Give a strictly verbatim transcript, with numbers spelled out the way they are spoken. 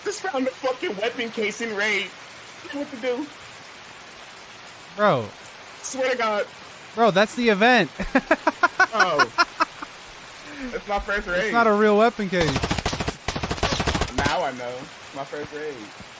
Just found the fucking weapon case in raid. What to do? Bro. Swear to God. Bro, that's the event. Oh. That's my first raid. It's not a real weapon case. Now I know. My first raid.